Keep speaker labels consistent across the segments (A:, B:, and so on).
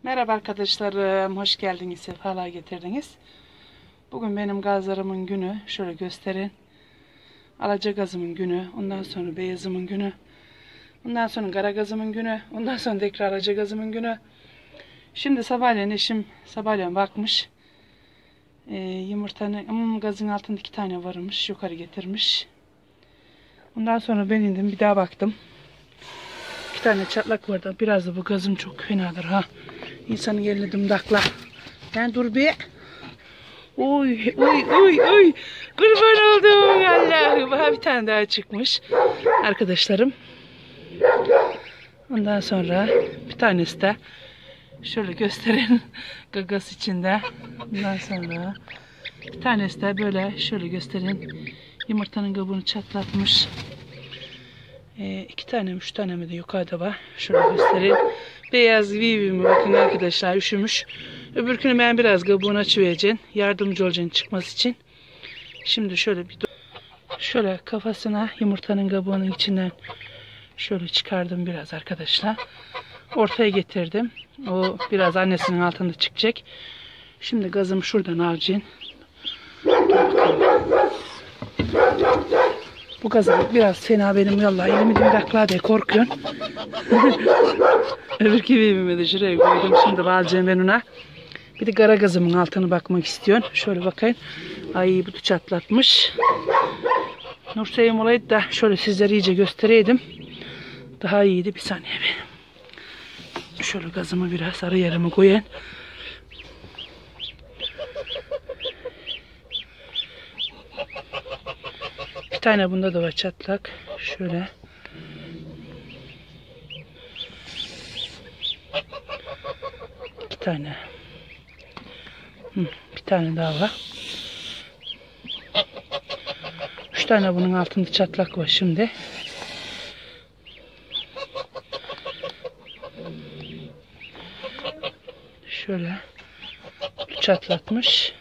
A: Merhaba arkadaşlarım, hoş geldiniz, sefalar getirdiniz. Bugün benim gazlarımın günü, şöyle gösterin. Alacagazımın günü, ondan sonra beyazımın günü, ondan sonra kara gazımın günü, ondan sonra tekrar alacagazımın günü. Şimdi sabahleyin eşim bakmış. Yumurtanın gazın altında 2 tane varmış, yukarı getirmiş. Ondan sonra ben indim, bir daha baktım. 2 tane çatlak vardı. Biraz da bu gazım çok fenadır ha. İnsanın elini dımdakla. Ben dur bir. Oy. Kurban oldum Allah'ım. Bir tane daha çıkmış. Arkadaşlarım. Ondan sonra bir tanesi de şöyle gösterin. Gagas içinde. Ondan sonra bir tanesi de böyle şöyle gösterin. Yumurtanın kabuğunu çatlatmış. 2 tane mi 3 tane mi de yukarıda var. Şöyle göstereyim. Beyaz vivimi bakın arkadaşlar, üşümüş. Öbürkünü ben biraz kabuğunu açıvereceğim. Yardımcı olacaksın çıkması için. Şimdi şöyle kafasına yumurtanın kabuğunun içinden şöyle çıkardım biraz arkadaşlar. Ortaya getirdim. O biraz annesinin altında çıkacak. Şimdi gazımı şuradan alacağım. Bu gazım biraz fena benim, vallahi elimi dimdakla diye korkuyorum. Öbürkü vivimi de şuraya koydum. Şimdi bağlayacağım ben ona. Bir de kara gazımın altına bakmak istiyorum. Şöyle bakayım. Ay bu da çatlatmış. Nurseyim olaydı da şöyle sizlere iyice göstereydim. Daha iyiydi. Bir saniye bir. Şöyle gazımı biraz ara yerime koyayım. Bir tane bunda da var çatlak. Şöyle. İki tane. Bir tane daha var. 3 tane bunun altında çatlak var şimdi. Şöyle çatlatmış.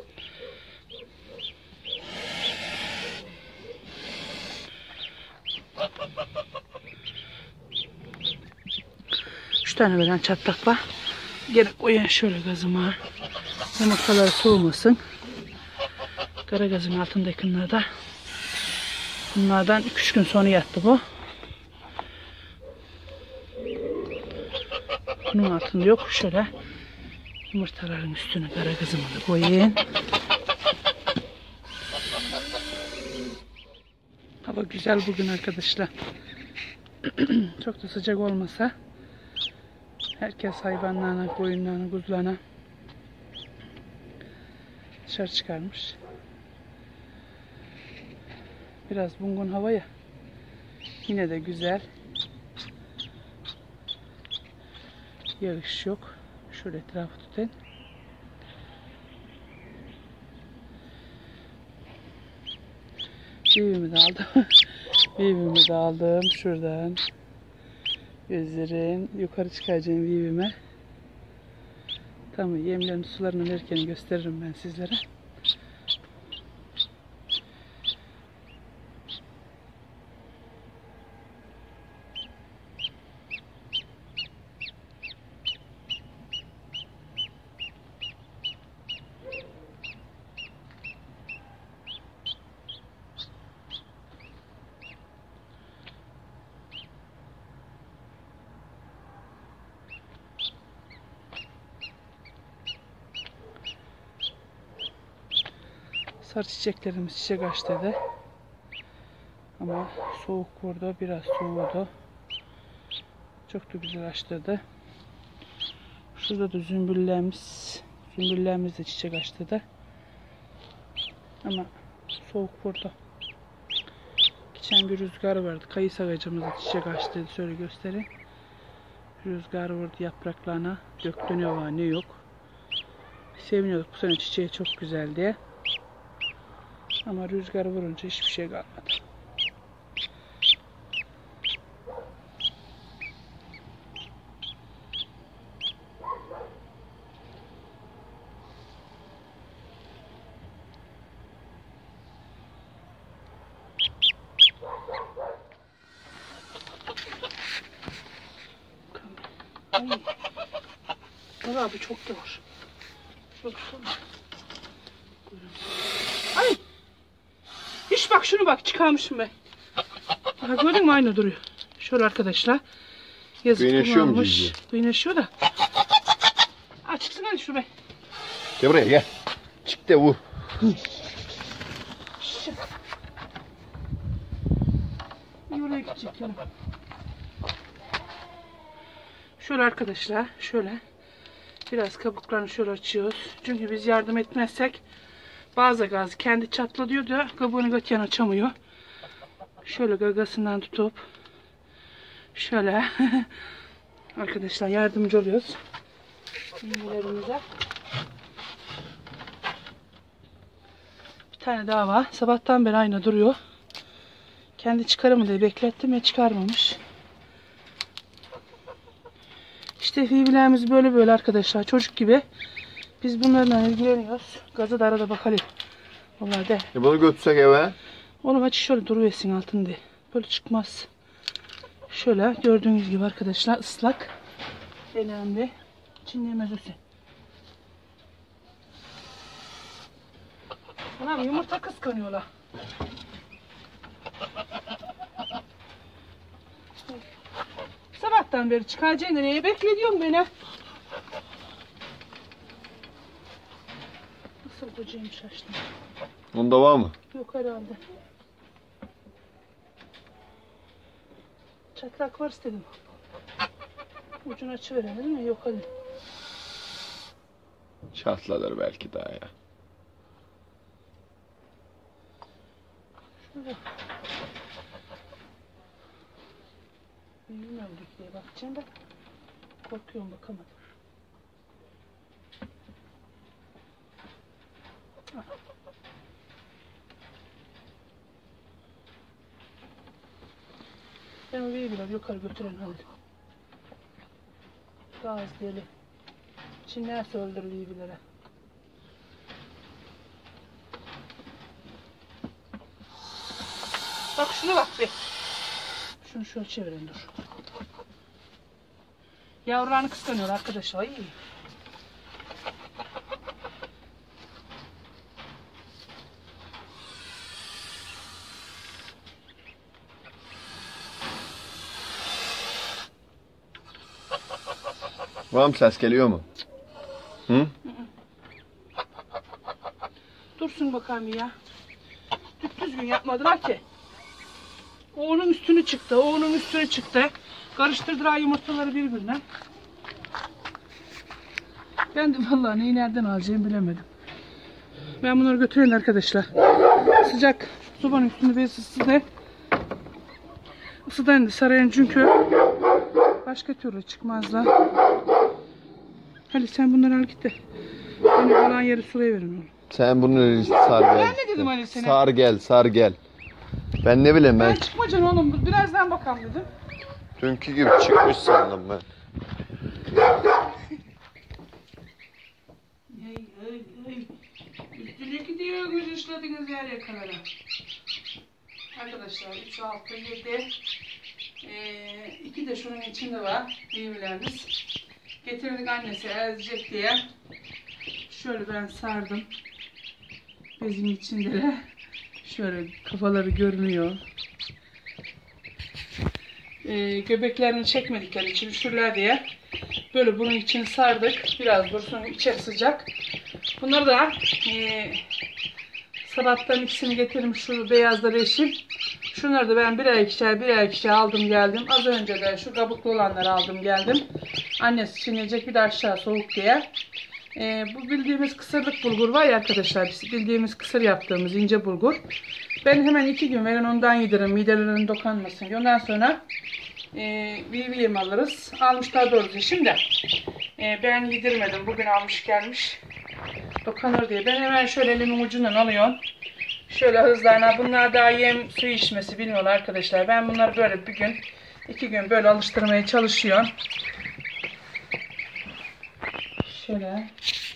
A: Üç tane veren çatlak var. Gene koyayım şöyle gazıma. Yumurtaları soğumasın. Kara gazın altındakiler de. Bunlardan 2-3 gün sonra yattı bu. Bunun altında yok. Şöyle yumurtaların üstüne kara gazımı da koyayım. Hava güzel bugün arkadaşlar. Çok da sıcak olmasa herkes hayvanlarına, koyunlarına, kuzularına dışarı çıkarmış. Biraz bungun hava ya. Yine de güzel. Yağış yok. Şöyle etrafı tutayım. Vivimi de aldım. Vivimi de aldım. Şuradan. Gözlerin. Yukarı çıkacağım vivime. Tamam, yemlerini sularını verirken gösteririm ben sizlere. Sarı çiçeklerimiz çiçek açtı. Ama soğuk vurdu, biraz soğudu. Çok da güzel açtı. Şurada da zümbüllerimiz de çiçek açtı. Ama soğuk vurdu. Geçen bir rüzgar vardı. Kayısı ağacımız da çiçek açtı. Şöyle göstereyim. Rüzgar vurdu yapraklarına. Döktü ne var ne yok. Seviniyorduk bu sene çiçeği çok güzel diye. Ama rüzgar vurunca hiçbir şey kalmadı. Var abi, çok da var. Baksana. Ay! Hiç bak, şunu bak, çıkarmışım ben. Ha, gördün mü, aynı duruyor. Şöyle arkadaşlar. Yazık kullanmış. Güneşiyor da. Aa, çıksın hadi şu be.
B: Gel buraya gel. Çık da vur.
A: Oraya gidecek yani. Şöyle arkadaşlar, şöyle biraz kabuklarını şöyle açıyoruz. Çünkü biz yardım etmezsek bazı gaz kendi çatla diyor da kabuğunu götüren açamıyor. Şöyle gagasından tutup şöyle arkadaşlar yardımcı oluyoruz bilgilerimize. Bir tane daha var. Sabahtan beri aynı duruyor. Kendi çıkarır mı diye beklettim ya, çıkarmamış. İşte fibilerimiz böyle böyle arkadaşlar, çocuk gibi. Biz bunlarla ilgileniyoruz. Gazı da arada bakalım. Vallahi de.
B: Bunu götürsek eve.
A: Oğlum açı şöyle duruversin altında. Böyle çıkmaz. Şöyle gördüğünüz gibi arkadaşlar ıslak. Önemli. Çinleyemez öse. Anam yumurta kıskanıyorlar. Sabahtan beri çıkaracaksın, neye bekliyorsun beni? Nasıl böceğim şaştım.
B: Onda var mı?
A: Yok herhalde. Çatlak var istedim. Ucunu açıverelim mi? Yok hadi.
B: Çatladır belki daha ya.
A: Şurada. Bilmiyorum diye bakacağım da korkuyorum, bakamadım. Ben oraya biraz yukarı götürelim hadi. Gaz deli. Çinlerse öldürür birbirlere. Bak şuna bak bir. Şunu şöyle çevirelim, dur. Yavrularını kıskanıyor arkadaşlar. İyi.
B: Var mı, ses geliyor mu? Hı?
A: Dursun bakalım ya. Düzgün yapmadılar ki. O onun üstünü çıktı, o onun üstüne çıktı. Karıştırdılar yumurtaları birbirine. Ben de vallahi neyi nereden alacağımı bilemedim. Ben bunları götüreyim arkadaşlar. Sıcak sobanın üstünde bir ısısı. Isıdan da sarayın çünkü başka türlü çıkmazlar. Hadi sen bunları al git de. Beni kalan yeri sulayıverin oğlum.
B: Sen bunu sar gel.
A: Ben ne dedim Ali sana?
B: Sar gel, sar gel. Ben ne bileyim ben.
A: Ben çıkmayacaksın oğlum. Birazdan bakalım dedim.
B: Dünkü gibi çıkmış sandım ben.
A: Üstüne gidiyor, gücüşlediniz yer yakalara. Arkadaşlar 3, 6, 7. 2 de şunun içinde var. Büyümlerimiz. Getirdik annesi ezecek diye. Şöyle ben sardım. Bezin içinde de. Şöyle kafaları görünüyor. Göbeklerini çekmedikleri için üşürler diye. Böyle bunun içini sardık. Biraz dursun, içeri sıcak. Bunları da sabahtan ikisini getirdim, şu beyazları yeşil. Şunları da ben birer ikişer aldım geldim. Az önce de şu kabuklu olanları aldım geldim. Annesi çiğneyecek, bir de aşağı soğuk diye. Bu bildiğimiz kısırlık bulgur var ya arkadaşlar. Bildiğimiz kısır yaptığımız ince bulgur. Ben hemen 2 gün verin ondan yediririm. Midelerinin dokanmasın diye. Ondan sonra bir yem alırız. Almışlar doğrusu. Şimdi ben yedirmedim. Bugün almış gelmiş. Dokanır diye. Ben hemen şöyle elimin ucundan alıyorum. Şöyle hızlarına. Bunlar daha yem su içmesi bilmiyorlar arkadaşlar. Ben bunları böyle bir gün 2 gün böyle alıştırmaya çalışıyorum. Şöyle.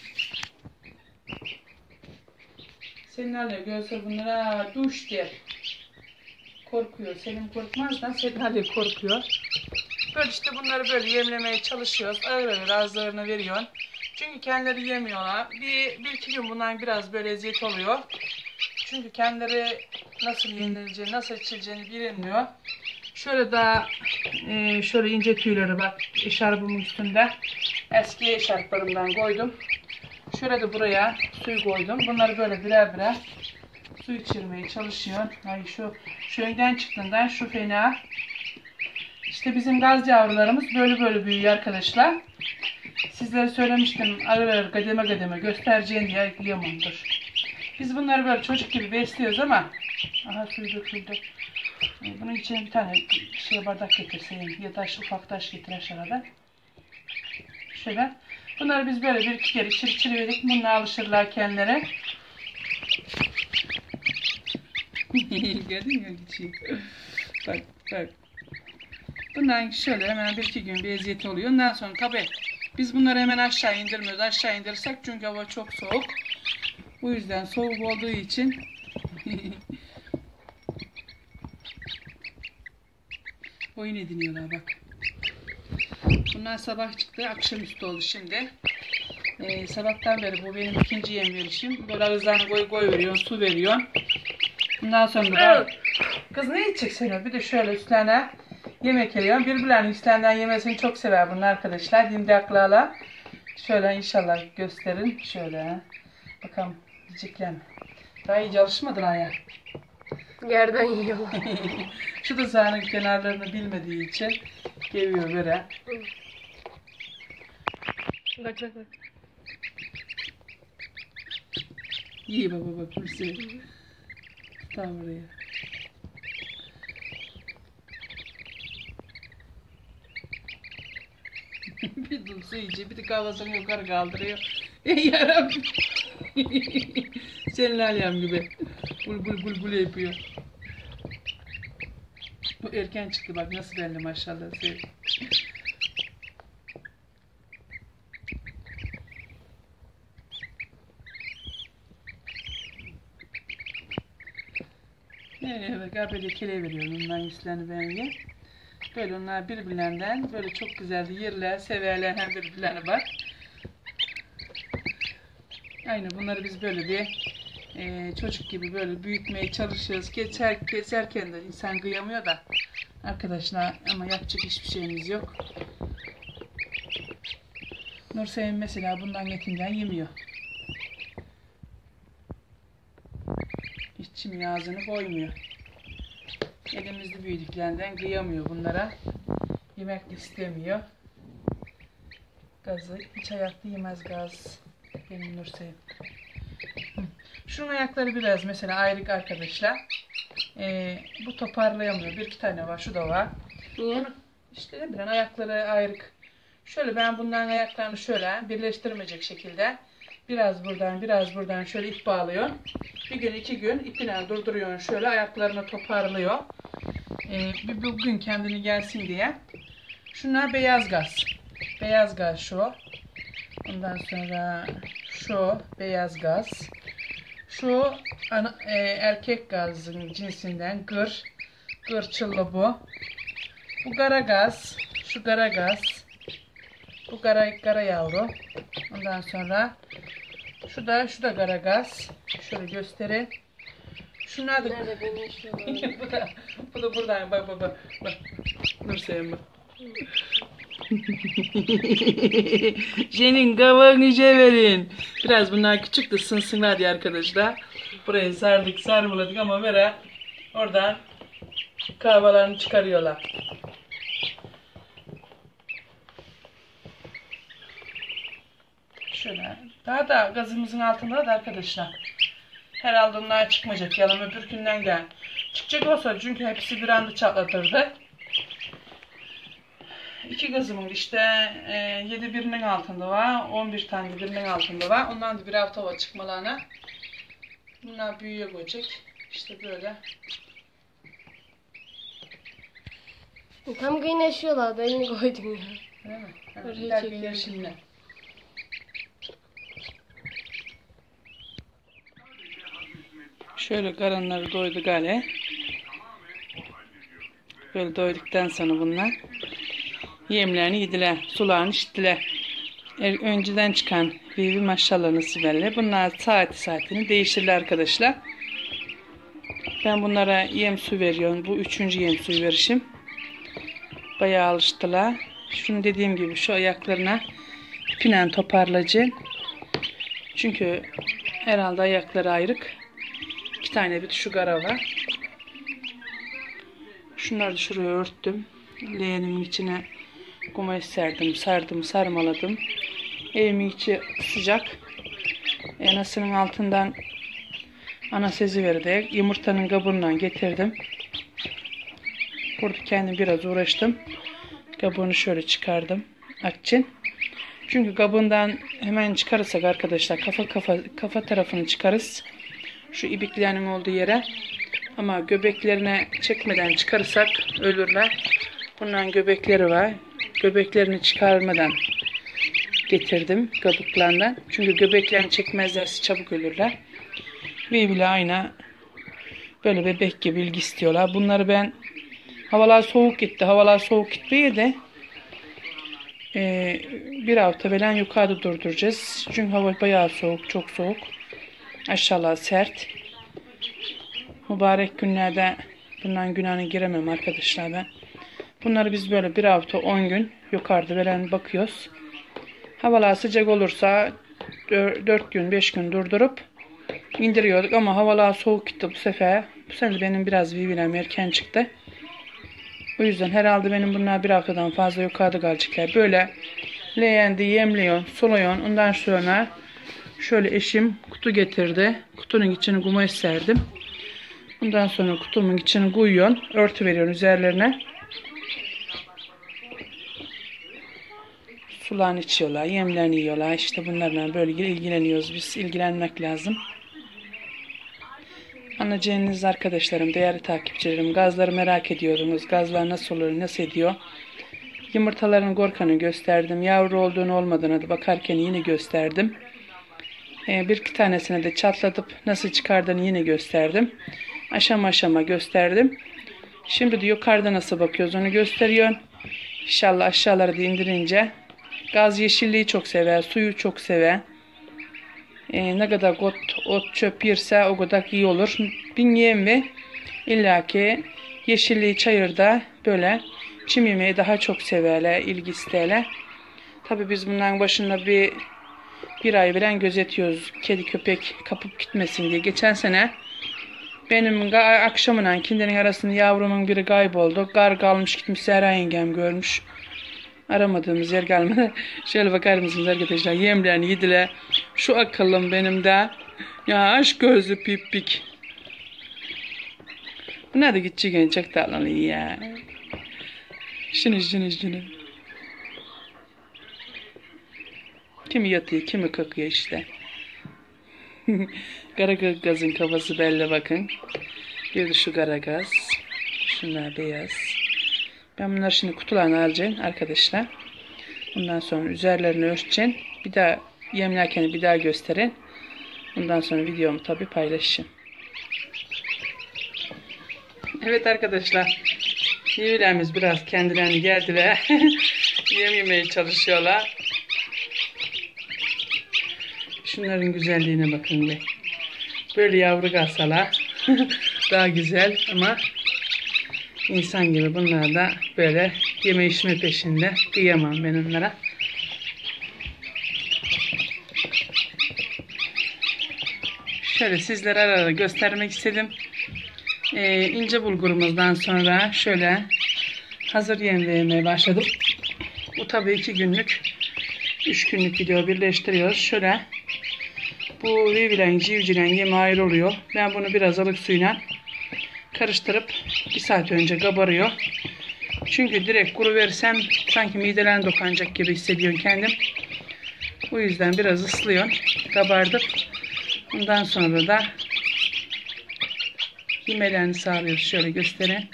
A: Senin alıyor gözler bunlara duş der. Korkuyor. Senin korkmaz da senin alıyor korkuyor. böyle işte bunları böyle yemlemeye çalışıyoruz. Ağır ağır azlarını veriyorsun. Çünkü kendileri yemiyorlar. Bir iki gün bundan biraz böyle eziyet oluyor. Çünkü kendileri nasıl yenileceğini, nasıl içileceğini bilinmiyor. Şöyle daha şöyle ince tüyleri bak eşarbımın üstünde. Eski eşarplarımdan koydum. Şöyle de buraya suyu koydum. Bunları böyle birer birer su içirmeye çalışıyor. Ay şu önden çıktığından şu fena. İşte bizim gaz yavrularımız böyle büyüyor arkadaşlar. Sizlere söylemiştim ağır ağır kademe kademe göstereceğim diye ayıklayamamdır. Biz bunları böyle çocuk gibi besliyoruz ama aha suyu döküldü. Bunun için bir tane bardak getirseydin ya da ufak taş getir aşağıda. Şöyle. Bunları biz böyle bir iki kere içirverdik. Bununla alışırlar kendileri. Gördün mü küçük? Bak. Bundan şöyle hemen bir iki gün bir eziyet oluyor. Ondan sonra tabii biz bunları hemen aşağı indirmiyoruz. Aşağı indirsek çünkü hava çok soğuk. Bu yüzden soğuk olduğu için oyun ediniyorlar bak. Bunlar sabah çıktı, akşamüstü oldu şimdi. Sabahtan beri bu benim ikinci yem verişim. Böyle ağızlarını koy veriyorsun, su veriyorsun. Bundan sonra da kız ne yiyecek seni? Bir de şöyle üstlerine yemek veriyorum. Birbirlerinin üstlerinden yemesini çok sever bunlar arkadaşlar. Dindaklarla. Şöyle inşallah gösterin. Şöyle. Bakalım yiyecekler mi? Daha iyice alışmadılar ya.
C: Yerden yiyorlar.
A: Şu da sahanın kenarlarını bilmediği için geviyor böyle.
C: Bak.
A: İyi baba Hulusi. Tam buraya. Bir dulsu iyice bir de kafasını yukarı kaldırıyor. Yarabbim. Senin alem gibi. Bul yapıyor. Bu erken çıktı bak nasıl belli maşallah. Bak böyle kele veriyorum ondan üstlerini ben ye. Böyle onlar birbirlerinden böyle çok güzel yerler, severler hem birbirlerine bak. Aynı bunları biz böyle bir çocuk gibi böyle büyütmeye çalışıyoruz. Keserken de insan kıyamıyor da arkadaşlar ama yapacak hiçbir şeyimiz yok. Nursevim mesela bundan etinden yemiyor. Hiç çimini ağzını koymuyor. Elimizde büyüdüklerinden kıyamıyor bunlara. Yemek de istemiyor. Gazı hiç hayatta yemez gaz. Benim Nursevim. Şunun ayakları biraz mesela ayrık arkadaşlar. Bu toparlayamıyor. Bir iki tane var. Şu da var.
C: Niye?
A: İşte ne bileyim ayakları ayrık. Şöyle ben bunların ayaklarını şöyle birleştirmeyecek şekilde biraz buradan şöyle ip bağlıyor. Bir gün iki gün ipine durduruyor şöyle ayaklarını toparlıyor. Bir bugün kendini gelsin diye. Şunlar beyaz gaz. Beyaz gaz şu. Ondan sonra şu beyaz gaz. Şu erkek gazın cinsinden gırçıllı bu. Bu kara gaz. Şu kara gaz. Bu kara yavru. Ondan sonra şu da kara gaz. Şöyle göstereyim. Şunlar da
C: Nerede beni yaşıyorlar?
A: bu da buradan bak. Dur sevme. Senin kafanı verin. Biraz bunlar küçük de sınsınlar diye arkadaşlar. Burayı sarmaladık ama böyle oradan kahvalarını çıkarıyorlar. Şöyle. Daha da gazımızın altında da arkadaşlar. Herhalde onlar çıkmayacak. Yalan öbür günden gel. Çıkacak olsa çünkü hepsi bir anda çatlatırdı. İki gazımın işte 7 birinin altında var. 11 tane birinin altında var. Ondan da bir hafta var çıkmalarına. Bunlar büyüye koyacak. İşte böyle.
C: Tam kıynaşıyorlardı. Elini koydum ya.
A: Değil mi?
C: Oraya
A: Güzel
C: çekiyorum.
A: güneşinle. Şöyle karınları doydu gale. Böyle doyduktan sonra bunlar Yemlerini yediler. Sularını içtiler. Önceden çıkan Vivi maşallah nasıl belli. Bunlar saatini değiştirdiler arkadaşlar. Ben bunlara yem su veriyorum. Bu 3. yem suyu verişim. Bayağı alıştılar. Şunu dediğim gibi şu ayaklarına ipinen toparlayacağım. Çünkü herhalde ayakları ayrık. 2 tane bir şu gara var. Şunları da şuraya örttüm. Leğenimin içine kumaş serdim, sardım, sarmaladım. Evimin içi sıcak. Anasının altından ana sezi verdi. Yumurtanın kabuğundan getirdim. Burada kendim biraz uğraştım. Kabuğunu şöyle çıkardım. Açın. Çünkü kabuğundan hemen çıkarırsak arkadaşlar kafa tarafını çıkarız. Şu ibiklerinin olduğu yere. Ama göbeklerine çekmeden çıkarırsak ölürler. Bunların göbekleri var. Göbeklerini çıkarmadan getirdim kabuklarından. Çünkü göbeklerini çekmezlerse çabuk ölürler. Ve bile aynı böyle bebek gibi ilgi istiyorlar. Bunları ben havalar soğuk gitti. Havalar soğuk gitmeye de bir hafta falan yukarıda durduracağız. Çünkü hava bayağı soğuk. Çok soğuk. Aşağılar sert. Mübarek günlerde bundan günahına giremem arkadaşlar ben. Bunları biz böyle bir hafta 10 gün yukarıda veren bakıyoruz. Havalar sıcak olursa 4 gün 5 gün durdurup indiriyorduk ama havalar soğuk gitti bu sefer. Bu sefer benim biraz vivilem erken çıktı. O yüzden herhalde benim bunlar bir haftadan fazla yukarıda kalacaklar. Böyle leğendi, yemliyorsun, suluyorsun. Ondan sonra şöyle eşim kutu getirdi. Kutunun içine kumaş serdim. Ondan sonra kutumun içine koyuyorsun. Örtü veriyorsun üzerlerine. Sularını içiyorlar, yemlerini yiyorlar. İşte bunlarla böyle ilgileniyoruz. Biz ilgilenmek lazım. Anlayacağınız arkadaşlarım, değerli takipçilerim, gazları merak ediyordunuz. Gazlar nasıl olur, nasıl ediyor? Yumurtaların korkanı gösterdim. Yavru olduğunu olmadığını da bakarken yine gösterdim. Bir iki tanesini de çatlatıp nasıl çıkardığını yine gösterdim. Aşama aşama gösterdim. Şimdi de yukarıda nasıl bakıyoruz onu gösteriyorum. İnşallah aşağıları da indirince. Gaz yeşilliği çok sever, suyu çok sever. Ne kadar ot çöp yerse o kadar iyi olur. Bin yem ve illaki yeşilliği çayırda böyle çim yemeği daha çok severler, ilgi isterler. Tabii biz bunların başında bir ay bilen gözetiyoruz. Kedi köpek kapıp gitmesin diye. Geçen sene benim akşamından kindinin arasında yavrumun biri kayboldu. Gar kalmış gitmiş Serra yengem görmüş. Aramadığımız yer kalmadı. Şöyle bakar mısınız arkadaşlar? Yemlerini yediler. Şu akıllım benim de. Ya aşk gözlü pipik. Bunlar da gidecek çok tatlı ya. Şunu. Kimi yatıyor, kimi kakıyor işte. Karagazın kafası belli bakın. Bir de şu karagaz. Şunlar beyaz. Ben bunları şimdi kutularına alacağım arkadaşlar. Bundan sonra üzerlerini örteceğim. Bir daha yemlerken bir daha gösterin. Bundan sonra videomu tabi paylaşacağım. Evet arkadaşlar. Yivilerimiz biraz kendilerini geldiler. Yem yemeye çalışıyorlar. Şunların güzelliğine bakın be. Böyle yavru kalsalar daha güzel ama insan gibi bunlar da böyle yeme içme peşinde. Kıyamam ben onlara. Şöyle sizlere ara göstermek istedim. İnce bulgurumuzdan sonra şöyle hazır yem vermeye başladım. Bu tabii 2 günlük 3 günlük video birleştiriyoruz. Şöyle bu vivilen civcilen yemi ayrı oluyor. Ben bunu biraz ılık suyla karıştırıp 1 saat önce kabarıyor. Çünkü direkt kuru versem sanki midelen dokanacak gibi hissediyorum kendim. O yüzden biraz ıslıyorum. Kabardıp ondan sonra da yemelerini sağlıyoruz. Şöyle göstereyim.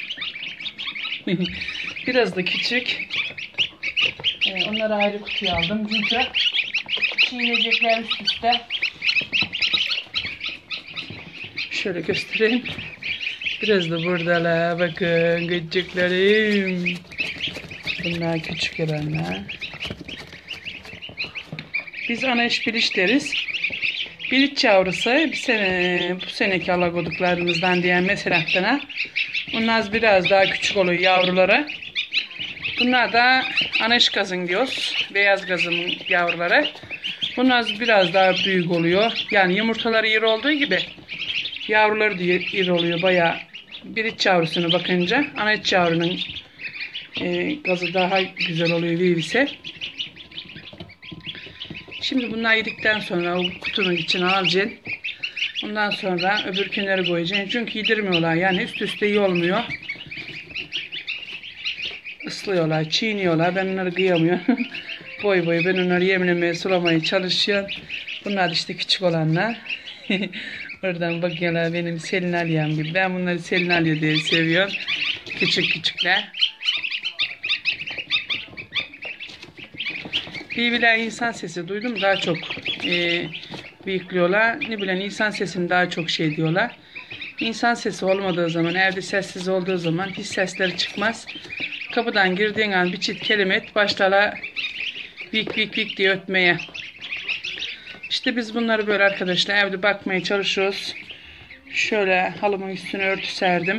A: Biraz da küçük. Onları ayrı kutuya aldım. Çünkü çiğneyecekler üst üste. Şöyle göstereyim. Biraz da buradalar. Bakın küçüklerim. bunlar küçük olanlar. Biz ana eş biliç deriz. Biliç yavrusu bu seneki alagoduklarımızdan diyen meselahtına. Bunlar biraz daha küçük oluyor yavruları. Bunlar da ana eş gazın diyoruz. Beyaz gazın yavruları. Bunlar biraz daha büyük oluyor. Yani yumurtaları iri olduğu gibi yavruları da iri oluyor. Bayağı bir iç yavrusuna bakınca ana iç yavrunun gazı daha güzel oluyor vivise. Şimdi bunlar yedikten sonra o kutunun içine alacaksın. Ondan sonra öbürkünleri koyacaksın. Çünkü yedirmiyorlar. Yani üst üste iyi olmuyor. Islıyorlar, çiğniyorlar. Ben onları kıyamıyorum. Boy boy ben onları yemlemeye, sulamaya çalışıyorum. Bunlar işte küçük olanlar. Oradan bakıyorlar benim Selin Aliyem gibi. Ben bunları Selin Aliye diye seviyorum. Küçük küçükler. Bir bilen insan sesi duydum daha çok bıyıklıyorlar. Ne bilen insan sesini daha çok şey diyorlar. İnsan sesi olmadığı zaman, evde sessiz olduğu zaman hiç sesleri çıkmaz. Kapıdan girdiğin an bir çift kelime et, başlarlar vik vik vik diye ötmeye. İşte biz bunları böyle arkadaşlar evde bakmaya çalışıyoruz. Şöyle halımın üstüne örtü serdim.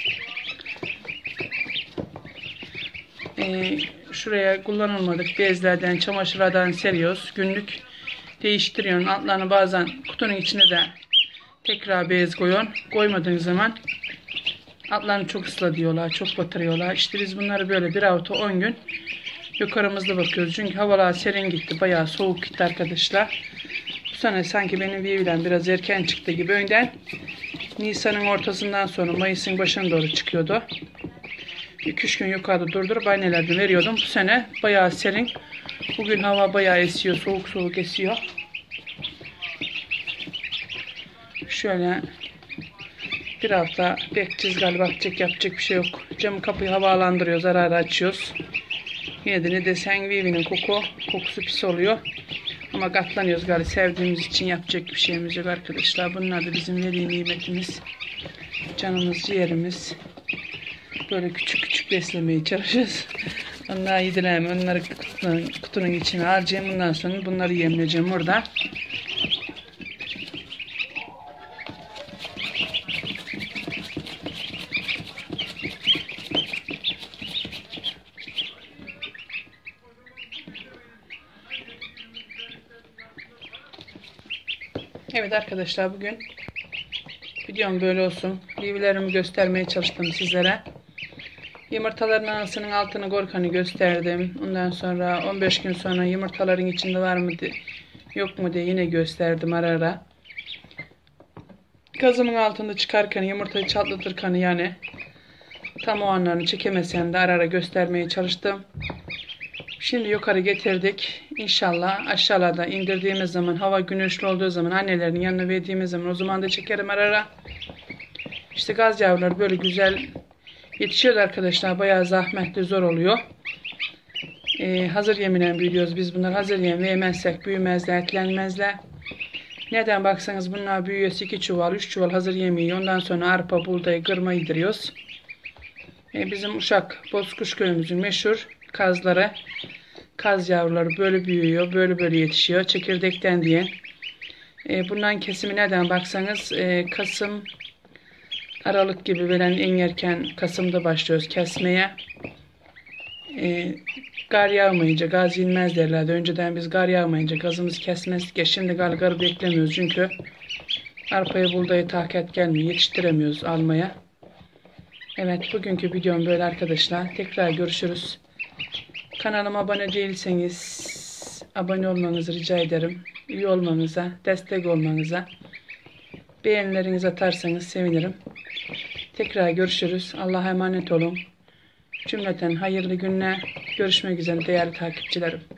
A: Şuraya kullanılmadık bezlerden, çamaşırlardan seriyoruz. Günlük değiştiriyorsun. Altlarını bazen kutunun içine de tekrar bez koyuyorsun. Koymadığın zaman altlarını çok ısla diyorlar, çok batırıyorlar. İşte biz bunları böyle bir hafta 10 gün yukarımızda bakıyoruz. Çünkü havalar serin gitti, bayağı soğuk gitti arkadaşlar. Bu sene sanki benim vivilen biraz erken çıktı gibi. Önden Nisan'ın ortasından sonra Mayıs'ın başına doğru çıkıyordu. 2-3 gün yukarıda durdurup annelerden veriyordum. Bu sene bayağı serin. Bugün hava bayağı esiyor. Soğuk soğuk esiyor. Şöyle bir hafta bekleyeceğiz galiba. Yapacak bir şey yok. Camı kapıyı havalandırıyoruz. Ara ara açıyoruz. Yine de ne desen vivinin kokusu pis oluyor. Ama katlanıyoruz galiba. Sevdiğimiz için yapacak bir şeyimiz yok arkadaşlar. Bunlar da bizim veli nimetimiz. Canımız, ciğerimiz. Böyle küçük küçük beslemeye çalışacağız. Onları yedireyim. Onları kutunun içine harcayayım. Bundan sonra bunları yemleyeceğim orada. Evet arkadaşlar bugün videom böyle olsun. Vivilerimi göstermeye çalıştım sizlere. Yumurtaların anasının altını gorkanı gösterdim. Ondan sonra 15 gün sonra yumurtaların içinde var mı yok mu diye yine gösterdim ara ara. Gazımın altında çıkarken yumurtayı çatlatırken yani tam o anlarını çekemesem de ara ara göstermeye çalıştım. Şimdi yukarı getirdik. İnşallah aşağılarda indirdiğimiz zaman hava güneşli olduğu zaman annelerin yanına verdiğimiz zaman o zaman da çekerim ara ara. İşte gaz yavruları böyle güzel yetişiyor arkadaşlar. Bayağı zahmetli zor oluyor. Hazır yeminen büyüyoruz biz bunlar. Hazır yem vermezsek büyümezler, etlenmezler. Neden baksanız bunlar büyüyor 2 çuval 3 çuval hazır yemiyor. Ondan sonra arpa, buğday, kırma yediriyoruz. Bizim Uşak Bozkuş köyümüzün meşhur kazları. Kaz yavruları böyle büyüyor. Böyle yetişiyor. Çekirdekten diye. Bundan kesimi neden baksanız Kasım Aralık gibi veren en erken Kasım'da başlıyoruz kesmeye. Gar yağmayınca gaz inmez derlerdi. Önceden biz gar yağmayınca gazımız kesmez. Şimdi gar beklemiyoruz çünkü arpaya buğdayı takat gelmiyor. Yetiştiremiyoruz almaya. Evet bugünkü videom böyle arkadaşlar. Tekrar görüşürüz. Kanalıma abone değilseniz abone olmanızı rica ederim. Üye olmanıza, destek olmanıza, beğenilerinizi atarsanız sevinirim. Tekrar görüşürüz. Allah'a emanet olun. Cümleten hayırlı günler. Görüşmek üzere değerli takipçilerim.